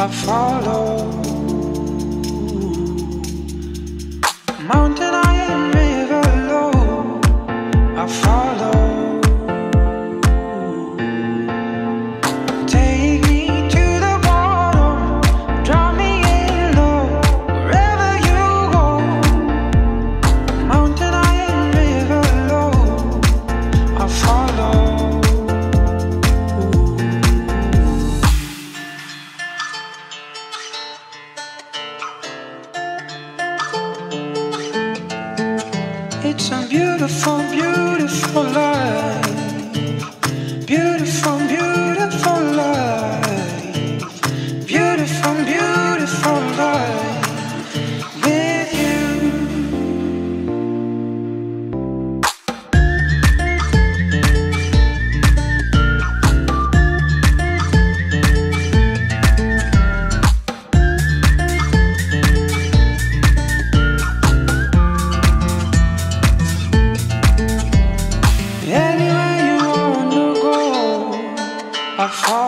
I follow. Mountain high and river low, I follow. Take me to the bottom, drop me in low, wherever you go. Mountain high and river low, I follow. It's a beautiful, beautiful life. Beautiful, beautiful life. Beautiful, beautiful life with you. Anywhere you wanna go, I follow.